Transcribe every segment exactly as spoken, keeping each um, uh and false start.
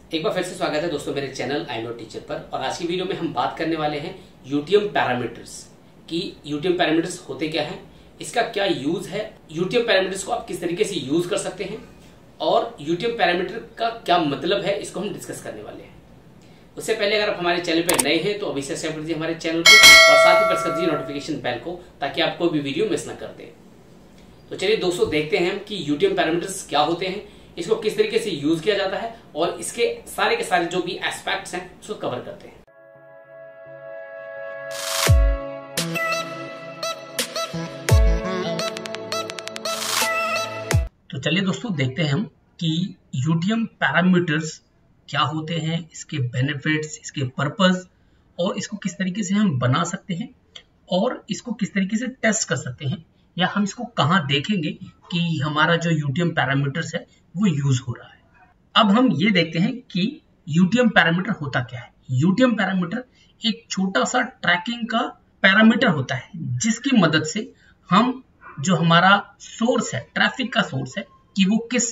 एक बार फिर से स्वागत है दोस्तों मेरे चैनल आई नो टीचर पर। और आज की वीडियो में हम बात करने वाले हैं यूटीएम पैरामीटर्स की। यूटीएम पैरामीटर्स होते क्या हैं, इसका क्या यूज है, यूटीएम पैरामीटर्स को आप किस तरीके से यूज कर सकते हैं और यूटीएम पैरामीटर का क्या मतलब है, इसको हम डिस्कस करने वाले हैं। उससे पहले अगर आप हमारे चैनल पर नए हैं तो अभी सब्सक्राइब कर दीजिए हमारे चैनल को और साथ ही प्रेस कर दीजिए नोटिफिकेशन बेल को, ताकि आप कोई भी वीडियो मिस न कर दें। तो चलिए दोस्तों देखते हैं कि यूटीएम पैरामीटर्स क्या होते हैं, इसको किस तरीके से यूज किया जाता है और इसके सारे के सारे जो भी एस्पेक्ट्स हैं उसको कवर करते हैं। तो चलिए दोस्तों देखते हैं हम कि यूटीएम पैरामीटर्स क्या होते हैं, इसके बेनिफिट्स, इसके पर्पस और इसको किस तरीके से हम बना सकते हैं और इसको किस तरीके से टेस्ट कर सकते हैं, या हम इसको कहाँ देखेंगे कि हमारा जो यूटीएम पैरामीटर्स है वो यूज हो रहा है। अब हम ये देखते हैं कि यूटीएम पैरामीटर होता क्या है। यूटीएम पैरामीटर एक छोटा सा ट्रैकिंग का पैरामीटर होता है जिसकी मदद से हम जो हमारा सोर्स है, ट्रैफिक का सोर्स है, कि वो किस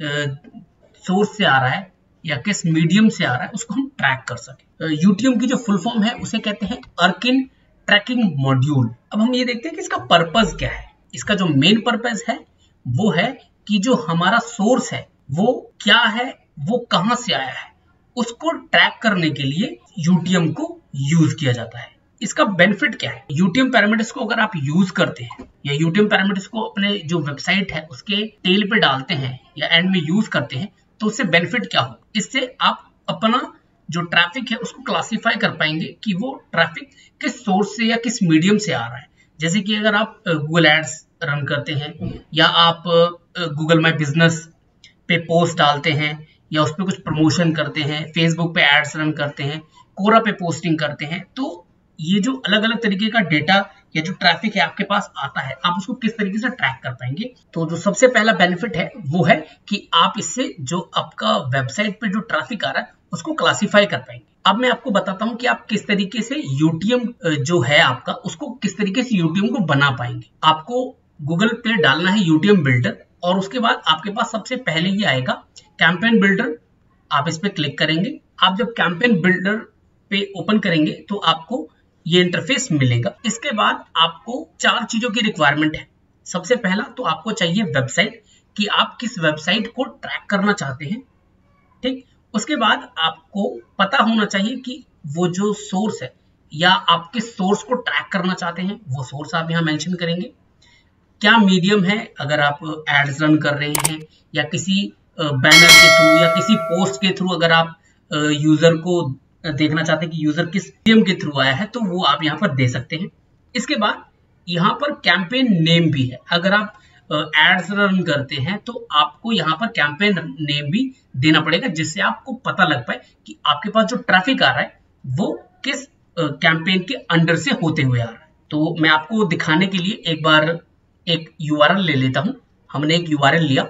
सोर्स से आ रहा है या किस मीडियम से आ रहा है, उसको हम ट्रैक कर सके। यूटीएम की जो फुल फॉर्म है उसे कहते हैं अर्किन ट्रैकिंग मॉड्यूल। अब हम ये देखते हैं कि इसका पर्पस क्या है। इसका जो मेन पर्पस है वो है कि जो हमारा सोर्स है वो क्या है, वो कहां से आया है, उसको ट्रैक करने के लिए यूटीएम को यूज किया जाता है। इसका बेनिफिट क्या है, यूटीएम पैरामीटर्स को अगर आप यूज करते हैं या यूटीएम पैरामीटर्स को अपने जो वेबसाइट है उसके टेल पे डालते हैं या एंड में यूज करते हैं, तो उससे बेनिफिट क्या हो, इससे आप अपना जो ट्रैफिक है उसको क्लासिफाई कर पाएंगे कि वो ट्रैफिक किस सोर्स से या किस मीडियम से आ रहा है। जैसे कि अगर आप गूगल एड्स रन करते हैं या आप गूगल माई बिजनेस पे पोस्ट डालते हैं या उस पर कुछ प्रमोशन करते हैं, फेसबुक पे एड्स रन करते हैं, कोरा पे पोस्टिंग करते हैं, तो ये जो अलग अलग तरीके का डेटा या जो ट्रैफिक है आपके पास आता है, आप उसको किस तरीके से ट्रैक कर पाएंगे। तो जो सबसे पहला बेनिफिट है वो है कि आप इससे जो आपका वेबसाइट पे जो ट्रैफिक आ रहा है उसको क्लासिफाई कर पाएंगे। अब मैं आपको बताता हूं कि आप किस तरीके से यूटीएम जो है आपका, उसको किस तरीके से यूटीएम को बना पाएंगे। आपको गूगल पे डालना है यूटीएम बिल्डर और उसके बाद आपके पास सबसे पहले ये आएगा कैंपेन बिल्डर। आप इस पे क्लिक करेंगे। आप जब कैंपेन बिल्डर पे ओपन करेंगे तो आपको ये इंटरफेस मिलेगा। इसके बाद आपको चार चीजों की रिक्वायरमेंट है। सबसे पहला तो आपको चाहिए वेबसाइट, कि आप किस वेबसाइट को ट्रैक करना चाहते हैं, ठीक। उसके बाद आपको पता होना चाहिए कि वो जो सोर्स है या आप किस सोर्स को ट्रैक करना चाहते हैं, वो सोर्स आप यहाँ मेंशन करेंगे। क्या मीडियम है, अगर आप एड्स रन कर रहे हैं या किसी बैनर के थ्रू या किसी पोस्ट के थ्रू अगर आप यूजर को देखना चाहते हैं कि यूजर किस मीडियम के थ्रू आया है, तो वो आप यहाँ पर दे सकते हैं। इसके बाद यहाँ पर कैंपेन नेम भी है। अगर आप एड्स रन करते हैं तो आपको यहाँ पर कैंपेन नेम भी देना पड़ेगा, जिससे आपको पता लग पाए कि आपके पास जो ट्रैफिक आ रहा है वो किस कैंपेन के अंडर से होते हुए आ रहा है। तो मैं आपको दिखाने के लिए एक बार एक यूआरएल ले लेता हूं। हमने एक यूआरएल लिया,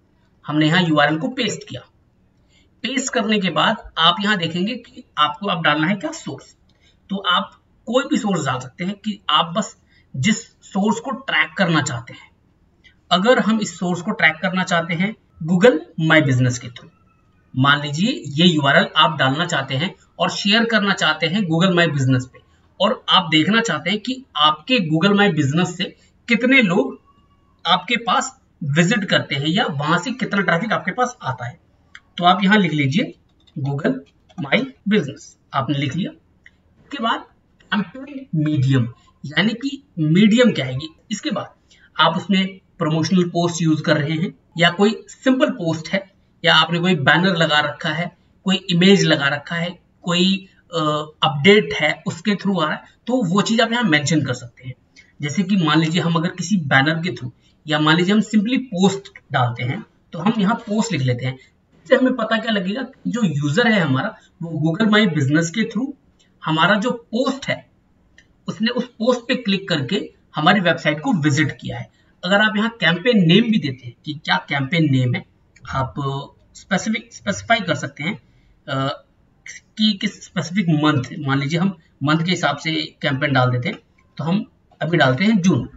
हमने यहाँ यूआरएल को पेस्ट किया। पेस्ट करने के बाद आप यहाँ देखेंगे कि आपको अब डालना है क्या, सोर्स। तो आप कोई भी सोर्स डाल सकते हैं कि आप बस जिस सोर्स को ट्रैक करना चाहते हैं। अगर हम इस सोर्स को ट्रैक करना चाहते हैं गूगल माई बिजनेस के थ्रू, मान लीजिए ये यूआरएल आप डालना चाहते हैं और शेयर करना चाहते हैं गूगल माई बिजनेस पे, और आप देखना चाहते हैं कि आपके गूगल माई बिजनेस से कितने लोग आपके पास विजिट करते हैं या वहां से कितना ट्रैफिक आपके पास आता है। तो आप यहां लिख लीजिए गूगल माई बिजनेस, आपने लिख लिया। इसके बाद कैंपेन मीडियम, यानी कि मीडियम क्या है। इसके बाद आप उसमें प्रमोशनल पोस्ट यूज कर रहे हैं या कोई सिंपल पोस्ट है या आपने कोई बैनर लगा रखा है, कोई इमेज लगा रखा है, कोई अपडेट है उसके थ्रू आ रहा है, तो वो चीज आप यहाँ मेंशन कर सकते हैं। जैसे कि मान लीजिए हम अगर किसी बैनर के थ्रू या मान लीजिए हम सिंपली पोस्ट डालते हैं, तो हम यहाँ पोस्ट लिख लेते हैं। इससे हमें पता क्या लगेगा कि जो यूजर है हमारा वो गूगल माई बिजनेस के थ्रू हमारा जो पोस्ट है उसने उस पोस्ट पे क्लिक करके हमारी वेबसाइट को विजिट किया है। अगर आप यहाँ कैंपेन नेम भी देते हैं कि क्या कैंपेन नेम है, आप स्पेसिफिक स्पेसिफाई कर सकते हैं आ, कि किस स्पेसिफिक मंथ, मान लीजिए हम मंथ के हिसाब से कैंपेन डाल देते हैं। तो हम अभी डालते हैं जून।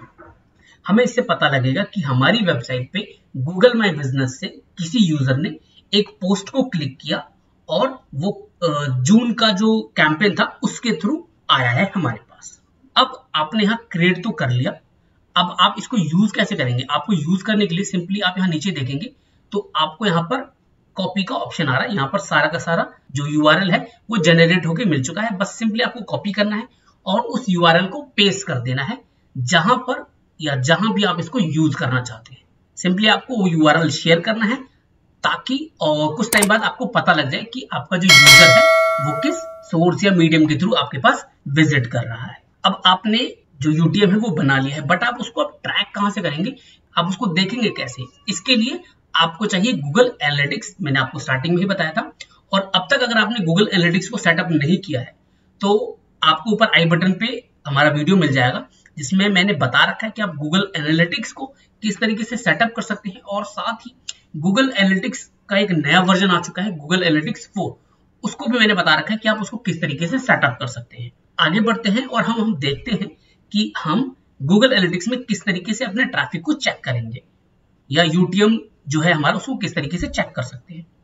हमें इससे पता लगेगा कि हमारी वेबसाइट पे गूगल माई बिजनेस से किसी यूजर ने एक पोस्ट को क्लिक किया और वो जून का जो कैंपेन था उसके थ्रू आया है हमारे पास। अब आपने यहाँ क्रिएट तो कर लिया, अब आप इसको यूज कैसे करेंगे? आपको यूज करने के लिए सिंपली आप यहाँ नीचे देखेंगे तो आपको यहाँ पर कॉपी का ऑप्शन आ रहा है। यहाँ पर सारा का सारा जो यूआरएल है वो जनरेट होके मिल चुका है। बस सिंपली आपको कॉपी करना है और उस यूआरएल को पेस्ट कर देना है जहां पर या जहां भी आप इसको यूज करना चाहते हैं। सिंपली आपको वो यूआरएल शेयर करना है ताकि और कुछ टाइम बाद आपको पता लग जाए कि आपका जो यूजर है वो किस सोर्स या मीडियम के थ्रू आपके पास विजिट कर रहा है। अब आपने जो यूटीएम है वो बना लिया है, बट आप उसको अब ट्रैक कहां से करेंगे? आप उसको देखेंगे कैसे? इसके लिए आपको चाहिए गूगल एनालिटिक्स। मैंने आपको स्टार्टिंग में ही बताया था। और अब तक अगर आपने गूगल एनालिटिक्स को सेटअप नहीं किया है तो आपको ऊपर आई बटन पे हमारा वीडियो मिल जाएगा जिसमें मैंने बता रखा है कि आप गूगल एनालिटिक्स को किस तरीके से सेटअप कर सकते हैं। और साथ ही गूगल एनालिटिक्स का एक नया वर्जन आ चुका है, गूगल एनालिटिक्स फोर, उसको भी मैंने बता रखा है कि आप उसको किस तरीके से सेटअप कर सकते हैं। आगे बढ़ते हैं और हम हम देखते हैं कि हम गूगल एनालिटिक्स में किस तरीके से अपने ट्रैफिक को चेक करेंगे या यूटीएम जो है हमारा उसको किस तरीके से चेक कर सकते हैं।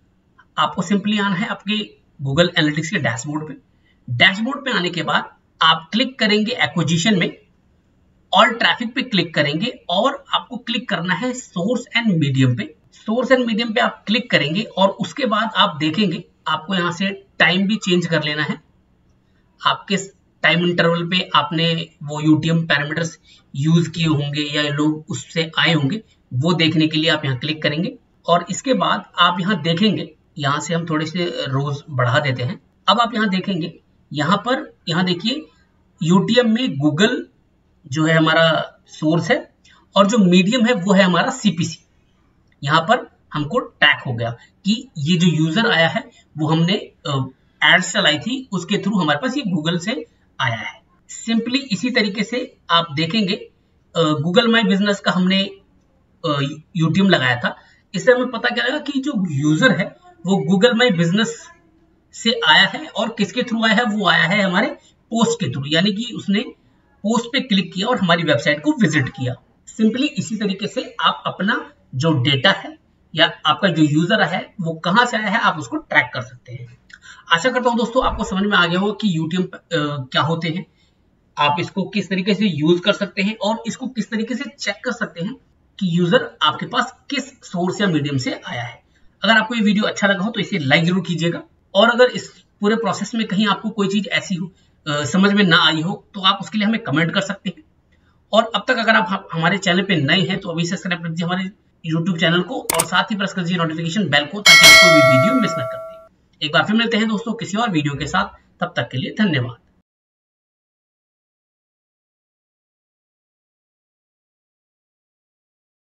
आपको सिंपली आना है आपके गूगल एनालिटिक्स के डैशबोर्ड पे। डैशबोर्ड पे आने के बाद आप क्लिक करेंगे एक्विजिशन में, ऑल ट्रैफिक पे क्लिक करेंगे और आपको क्लिक करना है सोर्स एंड मीडियम पे। सोर्स एंड मीडियम पे आप क्लिक करेंगे और उसके बाद आप देखेंगे आपको यहाँ से टाइम भी चेंज कर लेना है। आपके टाइम इंटरवल पे आपने वो यूटीएम पैरामीटर्स यूज किए होंगे या लोग उससे आए होंगे, वो देखने के लिए आप यहाँ क्लिक करेंगे। और इसके बाद आप यहाँ देखेंगे, यहाँ से हम थोड़े से रोज बढ़ा देते हैं। अब आप यहाँ देखेंगे, यहाँ पर यहाँ देखिए यूटीएम में गूगल जो है हमारा सोर्स है और जो मीडियम है वो है हमारा सीपीसी। यहाँ पर हमको टैग हो गया कि ये जो यूजर आया है वो हमने एड्स चलाई थी उसके थ्रू हमारे पास ये गूगल से आया है। सिंपली इसी तरीके से आप देखेंगे गूगल माई बिजनेस का हमने यूटीएम लगाया था। इससे हमें पता क्या लगा कि जो यूजर है वो गूगल माई बिजनेस से आया है और किसके थ्रू आया है? वो आया है हमारे पोस्ट के थ्रू, यानी कि उसने पोस्ट पे क्लिक किया और हमारी वेबसाइट को विजिट किया। सिंपली इसी तरीके से आप अपना जो डेटा है या आपका जो यूजर है वो कहां से आया है आप उसको ट्रैक कर सकते हैं। आशा करता हूं दोस्तों आपको समझ में आ गया होगा कि यूटीएम क्या होते हैं, आप इसको किस तरीके से यूज कर सकते हैं और इसको किस तरीके से चेक कर सकते हैं कि यूजर आपके पास किस सोर्स या मीडियम से आया है। अगर आपको ये वीडियो अच्छा लगा हो तो इसे लाइक जरूर कीजिएगा और अगर इस पूरे प्रोसेस में कहीं आपको कोई चीज ऐसी हो आ, समझ में ना आई हो तो आप उसके लिए हमें कमेंट कर सकते हैं। और अब तक अगर आप हमारे चैनल पे नए हैं तो अभी सब्सक्राइब कर दीजिए हमारे यूट्यूब चैनल को और साथ ही प्रेस कर दीजिए नोटिफिकेशन बेल को ताकि आपको भी वीडियो मिस ना कर दे। एक बार फिर मिलते हैं दोस्तों किसी और वीडियो के साथ, तब तक के लिए धन्यवाद।